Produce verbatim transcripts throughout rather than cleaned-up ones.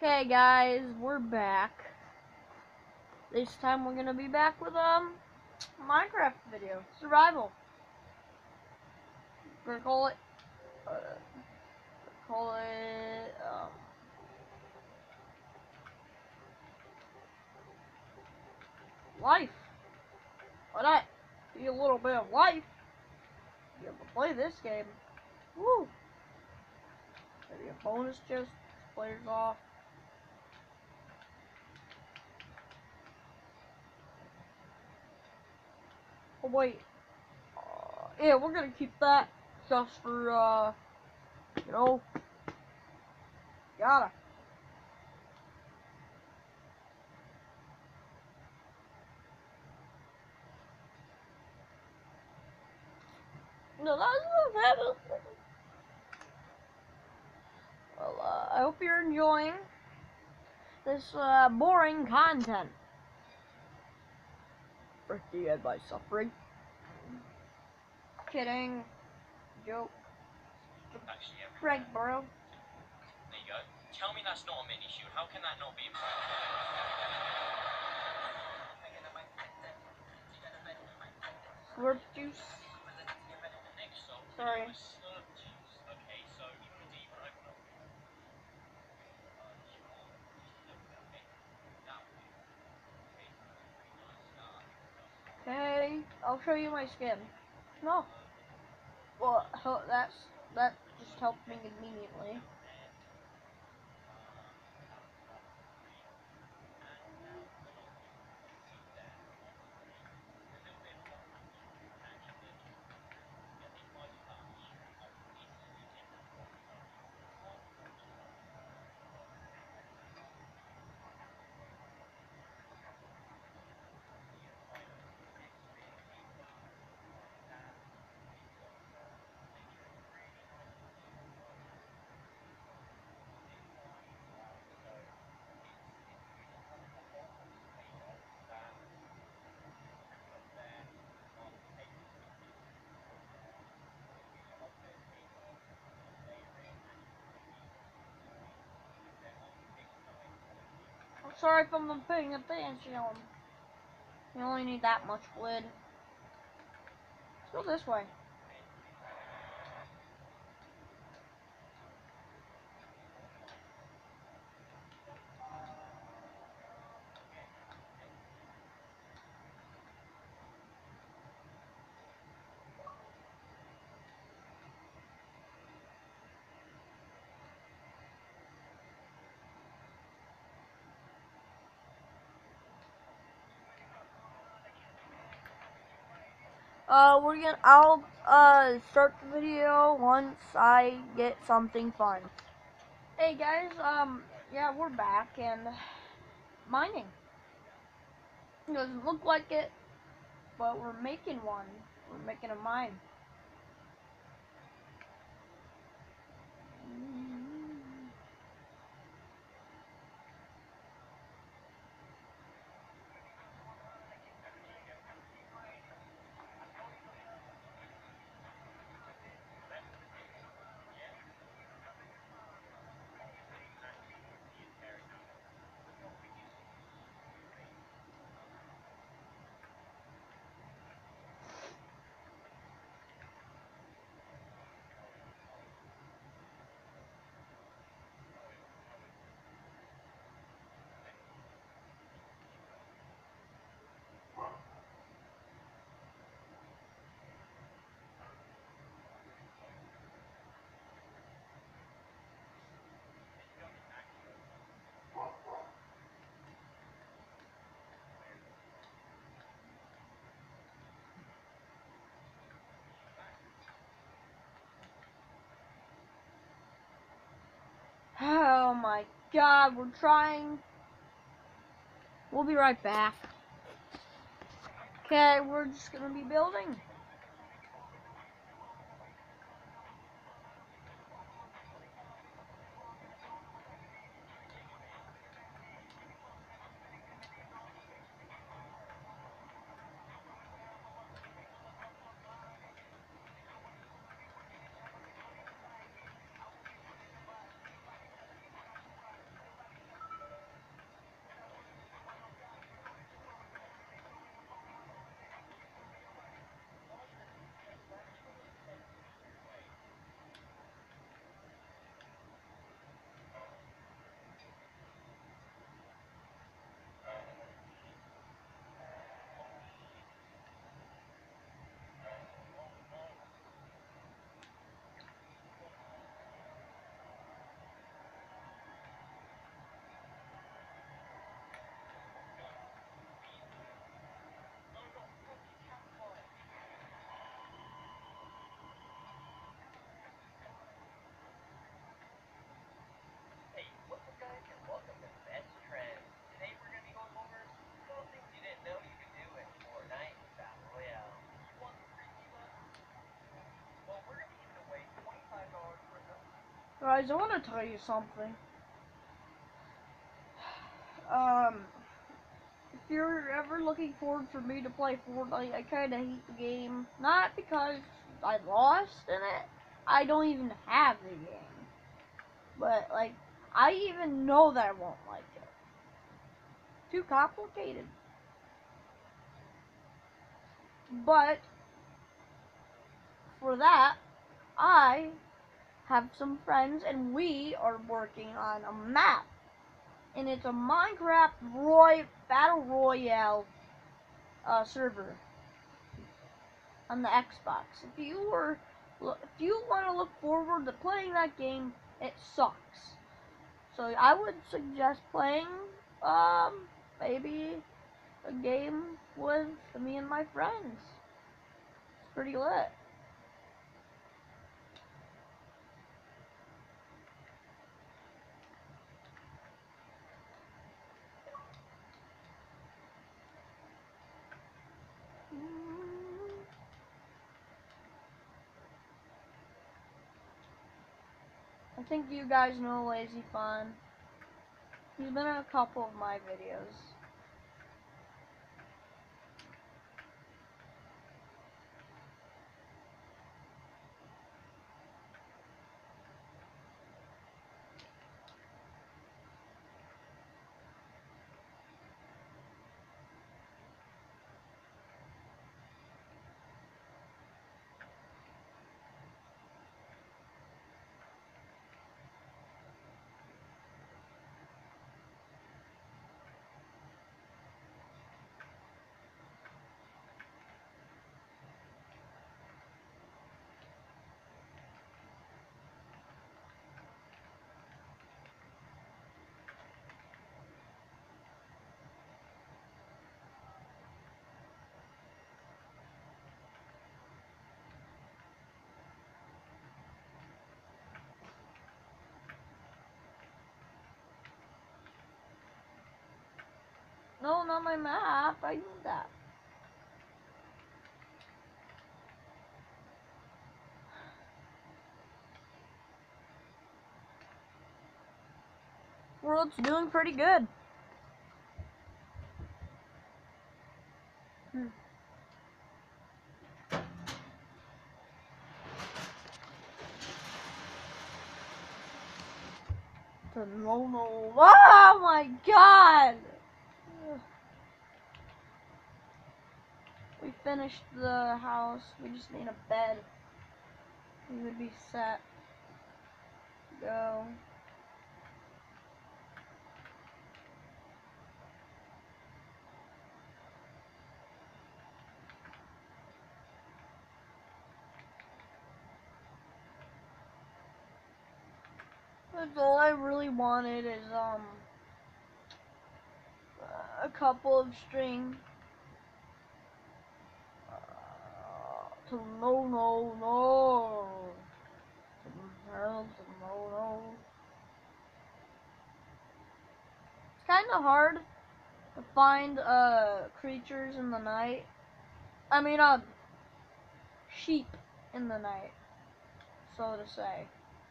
Hey guys, we're back. This time we're gonna be back with um Minecraft video, survival. We're gonna call it, uh, call it um, life. Why not? Be a little bit of life. Be able to play this game. Woo! Maybe a bonus just players off. Oh wait. Uh, yeah, we're gonna keep that just for uh, you know, gotta. No, that's what happened. Well, uh, I hope you're enjoying this uh, boring content. Break the end by suffering. Kidding. Joke. Frank, bro. There you go. Tell me that's not a mini shield. How can that not be important? Slurp juice. Sorry. Slurp juice. Okay, so you want to do your own. Okay, I'll show you my skin. No. Well, that's that just helped me immediately. I'm sorry if I'm not paying attention. You only need that much wood. Let's go this way. Uh, we're gonna. I'll uh start the video once I get something fun. Hey guys, um, yeah, we're back and mining. It doesn't look like it, but we're making one. We're making a mine. Oh my god, we're trying. We'll be right back. Okay, we're just gonna be building. guys, I want to tell you something. Um, if you're ever looking forward for me to play Fortnite, I kind of hate the game. Not because I lost in it. I don't even have the game. But, like, I even know that I won't like it. Too complicated. But, for that, I have some friends and we are working on a map. And it's a Minecraft Roy Battle Royale uh, server on the Xbox. If you were, if you want to look forward to playing that game, it sucks. So I would suggest playing, um, maybe a game with me and my friends. It's pretty lit. I think you guys know Lazy Fun. He's been in a couple of my videos. No, not my map. I need that. World's doing pretty good. Hmm. No, no. Oh my god! We finished the house. We just need a bed. We would be set. Go. That's all I really wanted is um a couple of string. Uh, to no no no. To no no no. It's kind of hard to find uh creatures in the night. I mean uh sheep in the night, so to say.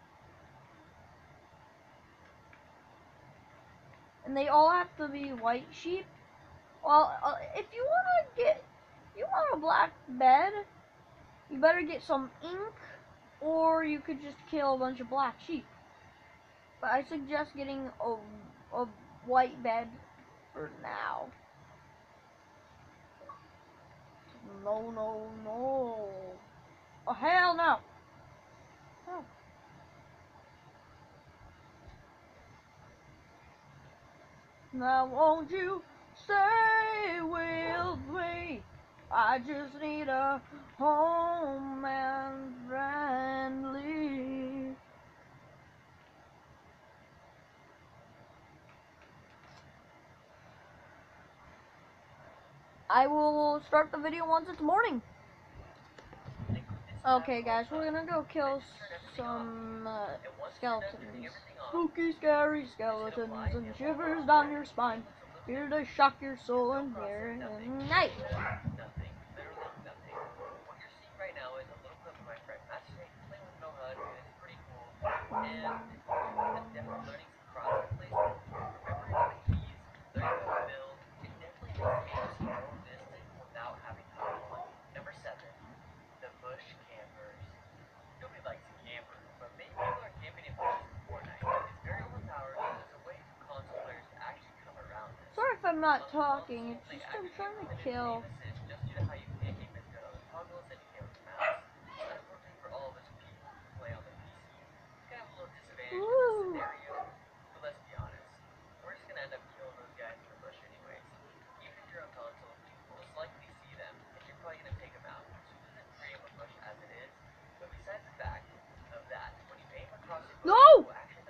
And they all have to be white sheep. Well, uh, if you want to get, if you want a black bed, you better get some ink, or you could just kill a bunch of black sheep. But I suggest getting a, a white bed for now. No, no, no. Oh, hell no. Oh. Now won't you stay with me? I just need a home and friendly. I will start the video once it's morning. Okay guys, we're gonna go kill some uh, skeletons. Spooky, scary skeletons and shivers down your spine. Here to shock your soul and here in the night. Nothing. Literally nothing. What you're seeing right now is a little clip of my friend Master playing with No H U D, and it's pretty cool. And I'm not talking, it's just I'm trying to kill. Woo! No!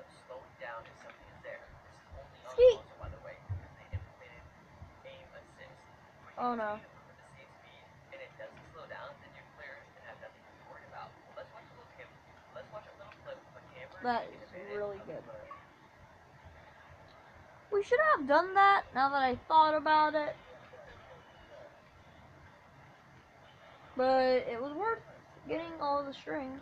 Skeet! Oh no. That is really good. We should have done that now that I thought about it. But it was worth getting all the string.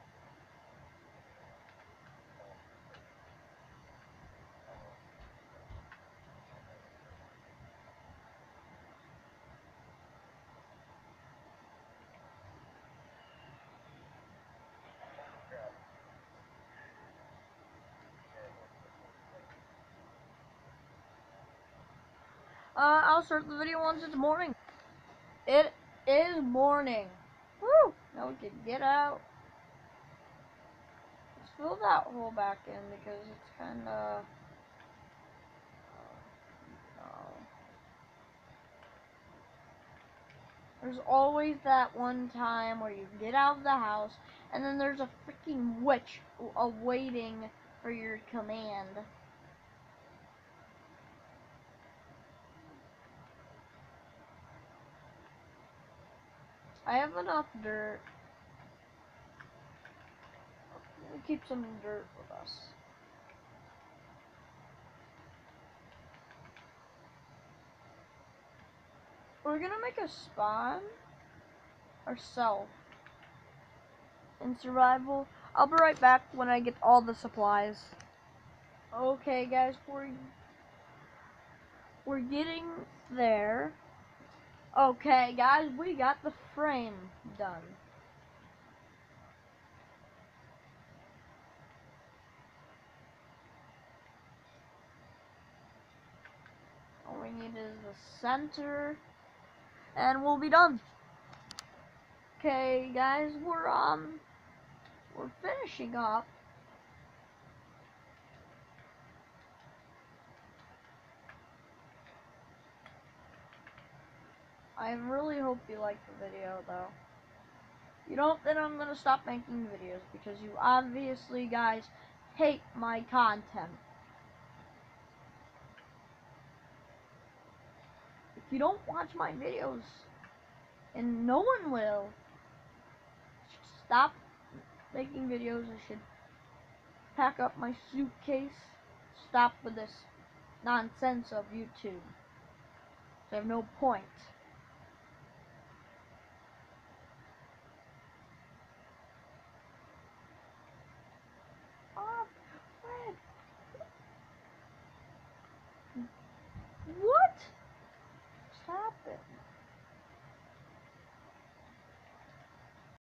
Uh, I'll start the video once it's morning. It is morning. Woo! Now we can get out. Let's fill that hole back in because it's kind of... Uh, there's always that one time where you get out of the house and then there's a freaking witch awaiting for your command. I have enough dirt. We'll keep some dirt with us. We're gonna make a spawn ourselves in survival. I'll be right back when I get all the supplies. Okay guys, we're we're getting there. Okay guys, we got the frame done. All we need is the center and we'll be done. Okay guys, we're um we're finishing up. I really hope you liked the video though. If you don't, then I'm gonna stop making videos because you obviously guys hate my content. If you don't watch my videos, and no one will, stop making videos. I should pack up my suitcase, stop with this nonsense of YouTube. I have no point.